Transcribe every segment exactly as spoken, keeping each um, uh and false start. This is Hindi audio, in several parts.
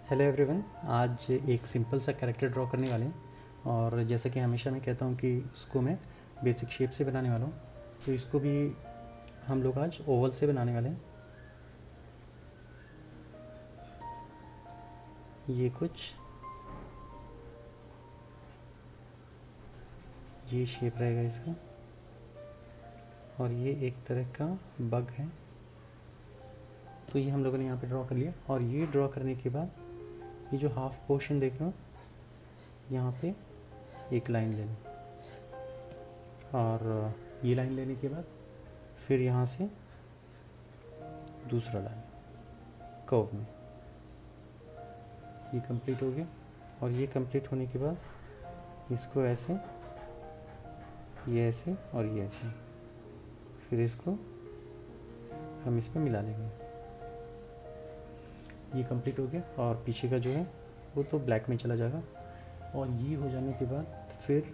Hello everyone. आज एक सिंपल सा कैरेक्टर ड्रॉ करने वाले हैं और जैसा कि हमेशा मैं कहता हूँ कि इसको मैं बेसिक शेप से बनाने वाला हूँ, तो इसको भी हम लोग आज ओवल से बनाने वाले हैं। ये कुछ ये शेप रहेगा इसका, और ये एक तरह का बग है। तो ये हम लोगों ने यहाँ पे ड्रॉ कर लिया, और ये ड्रॉ करने के बाद ये जो हाफ पोर्शन देख रहे हो, यहाँ पे एक लाइन ले लो, और ये लाइन लेने के बाद फिर यहाँ से दूसरा लाइन कर्व में। ये कंप्लीट हो गया, और ये कंप्लीट होने के बाद इसको ऐसे, ये ऐसे और ये ऐसे, फिर इसको हम इसमें मिला लेंगे। ये कंप्लीट हो गया, और पीछे का जो है वो तो ब्लैक में चला जाएगा। और ये हो जाने के बाद फिर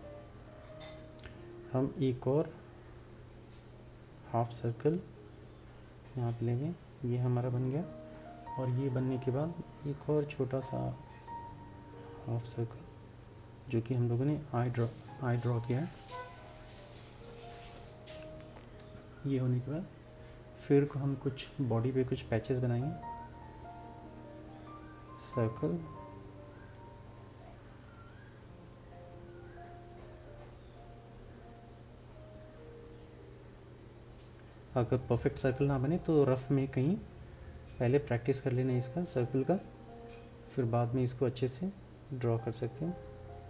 हम एक और हाफ सर्कल यहाँ पे लेंगे। ये हमारा बन गया, और ये बनने के बाद एक और छोटा सा हाफ सर्कल, जो कि हम लोगों ने आई ड्रॉ आई ड्रॉ किया है। ये होने के बाद फिर को हम कुछ बॉडी पे कुछ पैचेस बनाएंगे। सर्कल, अगर परफेक्ट सर्कल ना बने तो रफ में कहीं पहले प्रैक्टिस कर लेना इसका सर्कल का, फिर बाद में इसको अच्छे से ड्रॉ कर सकते हैं।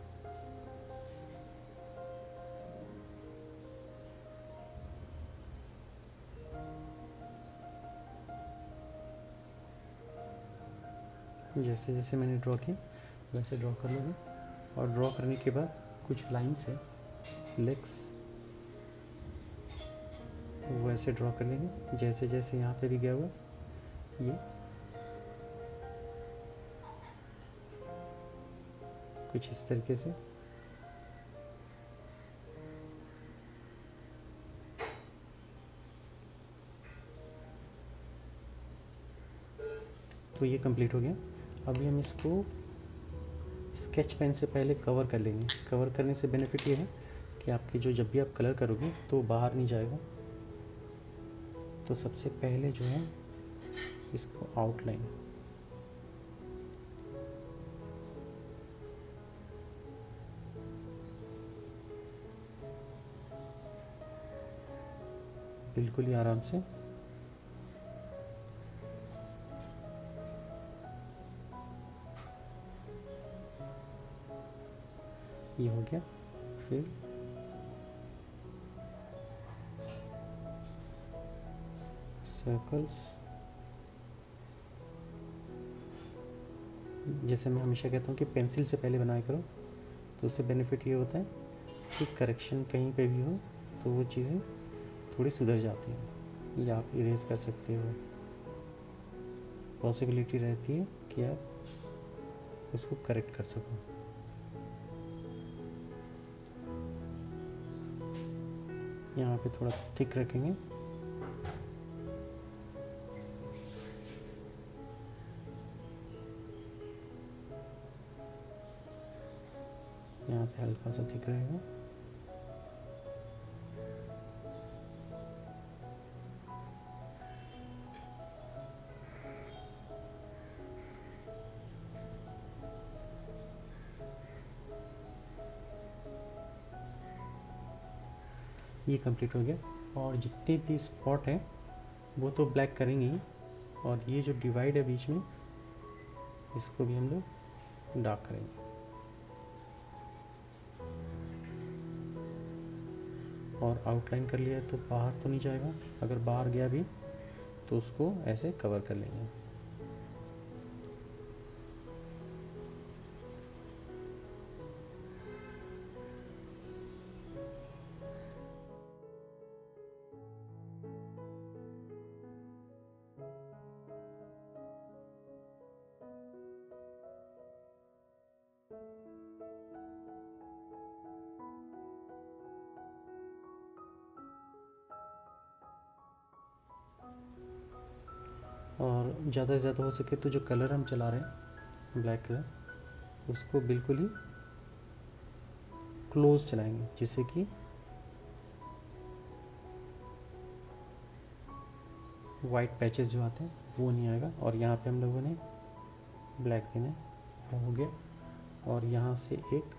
जैसे जैसे मैंने ड्रॉ किया वैसे ड्रॉ कर लोगे, और ड्रॉ करने के बाद कुछ लाइन्स है लेग्स, वैसे ड्रॉ कर लेंगे जैसे जैसे यहाँ पे भी गया हुआ। ये कुछ इस तरीके से। तो ये कंप्लीट हो गया। अभी हम इसको स्केच पेन से पहले कवर कर लेंगे। कवर करने से बेनिफिट ये है कि आपके जो जब भी आप कलर करोगे तो बाहर नहीं जाएगा। तो सबसे पहले जो है इसको आउटलाइन, बिल्कुल ही आराम से ये हो गया। फिर सर्कल्स, जैसे मैं हमेशा कहता हूँ कि पेंसिल से पहले बनाया करो, तो उससे बेनिफिट ये होता है कि करेक्शन कहीं पे भी हो तो वो चीज़ें थोड़ी सुधर जाती हैं, या आप इरेज कर सकते हो। पॉसिबिलिटी रहती है कि आप उसको करेक्ट कर सको। यहाँ पे थोड़ा थिक रखेंगे, यहाँ पे हल्का सा थिक रहेगा। ये कंप्लीट हो गया, और जितने भी स्पॉट हैं वो तो ब्लैक करेंगे ही, और ये जो डिवाइड है बीच में इसको भी हम लोग डार्क करेंगे। और आउटलाइन कर लिया तो बाहर तो नहीं जाएगा, अगर बाहर गया भी तो उसको ऐसे कवर कर लेंगे। और ज़्यादा से ज़्यादा हो सके तो जो कलर हम चला रहे हैं ब्लैक कलर, उसको बिल्कुल ही क्लोज चलाएंगे जिससे कि वाइट पैचेस जो आते हैं वो नहीं आएगा। और यहाँ पे हम लोगों ने ब्लैक देना है, वो हो गया। और यहाँ से एक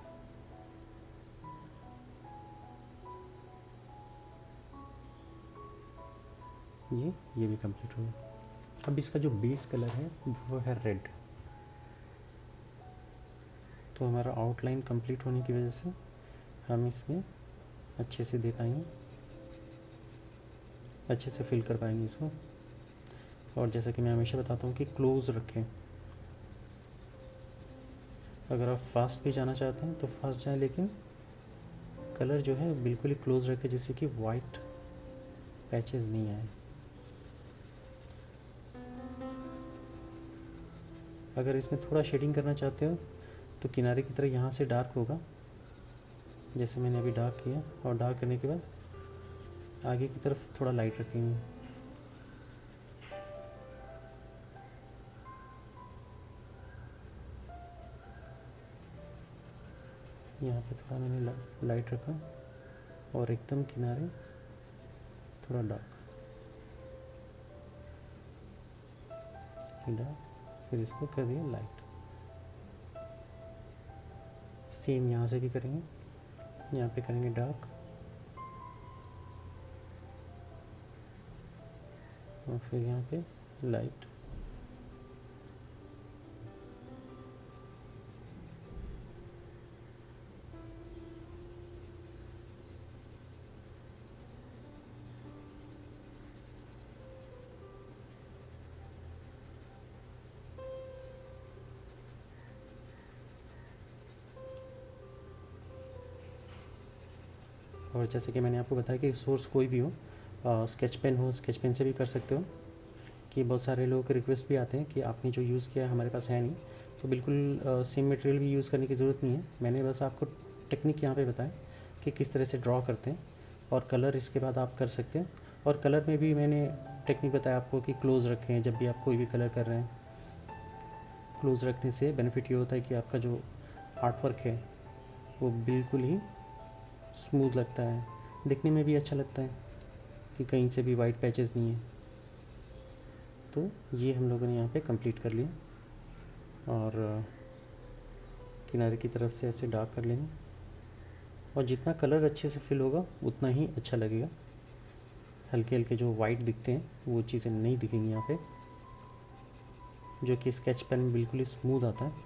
ये ये भी कंप्लीट हो गया। अब इसका जो बेस कलर है वो है रेड। तो हमारा आउटलाइन कंप्लीट होने की वजह से हम इसमें अच्छे से दे पाएंगे, अच्छे से फिल कर पाएंगे इसको। और जैसा कि मैं हमेशा बताता हूँ कि क्लोज रखें। अगर आप फास्ट भी जाना चाहते हैं तो फास्ट जाएं, लेकिन कलर जो है बिल्कुल ही क्लोज रखें जिससे कि वाइट पैचेस नहीं आए। अगर इसमें थोड़ा शेडिंग करना चाहते हो तो किनारे की तरह यहाँ से डार्क होगा, जैसे मैंने अभी डार्क किया। और डार्क करने के बाद आगे की तरफ थोड़ा लाइट रखेंगे। यहाँ पे थोड़ा मैंने ला, लाइट रखा और एकदम किनारे थोड़ा डार्क डार्क, फिर इसको कर दिया लाइट। सेम यहाँ से भी करेंगे, यहाँ पे करेंगे डार्क और फिर यहाँ पे लाइट। और जैसे कि मैंने आपको बताया कि सोर्स कोई भी हो, स्केच पेन हो, स्केच पेन से भी कर सकते हो। कि बहुत सारे लोगों के रिक्वेस्ट भी आते हैं कि आपने जो यूज़ किया है हमारे पास है नहीं, तो बिल्कुल सेम मटेरियल भी यूज़ करने की ज़रूरत नहीं है। मैंने बस आपको टेक्निक यहाँ पे बताया कि किस तरह से ड्रॉ करते हैं, और कलर इसके बाद आप कर सकते हैं। और कलर में भी मैंने टेक्निक बताया आपको कि क्लोज़ रखें जब भी आप कोई भी कलर कर रहे हैं। क्लोज़ रखने से बेनिफिट ये होता है कि आपका जो आर्ट वर्क है वो बिल्कुल ही स्मूथ लगता है, दिखने में भी अच्छा लगता है कि कहीं से भी वाइट पैचेस नहीं है। तो ये हम लोगों ने यहाँ पे कंप्लीट कर लिया। और किनारे की तरफ से ऐसे डार्क कर लेंगे, और जितना कलर अच्छे से फिल होगा उतना ही अच्छा लगेगा। हल्के हल्के जो वाइट दिखते हैं वो चीज़ें नहीं दिखेंगी यहाँ पे, जो कि स्केच पेन में बिल्कुल ही स्मूथ आता है।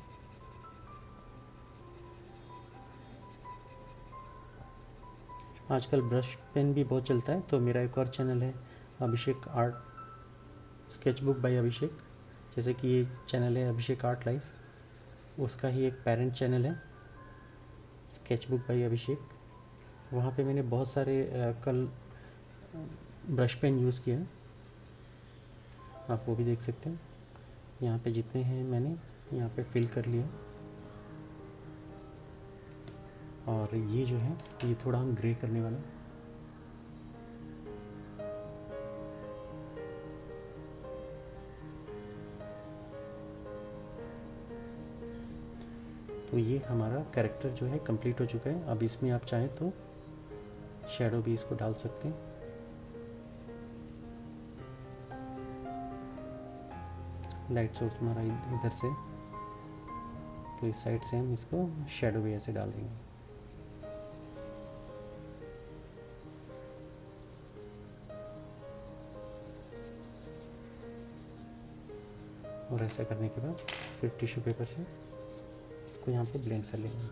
आजकल ब्रश पेन भी बहुत चलता है, तो मेरा एक और चैनल है Abhishek art sketchbook by Abhishek, जैसे कि ये चैनल है अभिषेक आर्ट लाइफ, उसका ही एक पेरेंट चैनल है स्केचबुक बाय अभिषेक। वहाँ पे मैंने बहुत सारे आ, कल ब्रश पेन यूज़ किए हैं, आप वो भी देख सकते हैं। यहाँ पे जितने हैं मैंने यहाँ पे फिल कर लिया। और ये जो है ये थोड़ा हम ग्रे करने वाला है। तो ये हमारा कैरेक्टर जो है कंप्लीट हो चुका है। अब इसमें आप चाहें तो शैडो भी इसको डाल सकते हैं। लाइट सोर्स हमारा इधर से, तो इस साइड से हम इसको शैडो भी ऐसे डाल देंगे। और ऐसा करने के बाद फिर टिश्यू पेपर से इसको यहाँ पे ब्लेंड कर लेंगे।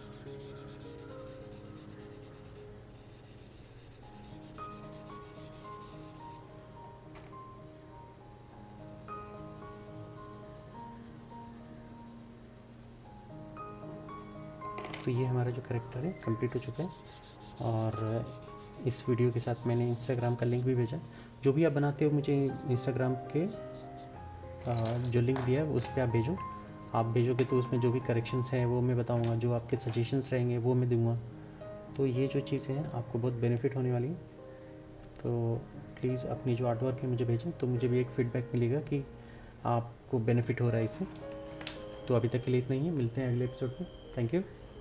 तो ये हमारा जो कैरेक्टर है कंप्लीट हो चुका है। और इस वीडियो के साथ मैंने इंस्टाग्राम का लिंक भी भेजा। जो भी आप बनाते हो मुझे इंस्टाग्राम के जो लिंक दिया है उस पर आप भेजो। आप भेजोगे तो उसमें जो भी करेक्शंस हैं वो मैं बताऊंगा, जो आपके सजेशंस रहेंगे वो मैं दूंगा। तो ये जो चीज़ें हैं आपको बहुत बेनिफिट होने वाली है। तो प्लीज़ अपनी जो आर्ट वर्क है मुझे भेजें, तो मुझे भी एक फ़ीडबैक मिलेगा कि आपको बेनिफिट हो रहा है इससे। तो अभी तक के लिए इतना ही है, मिलते हैं अगले एपिसोड में। Thank you.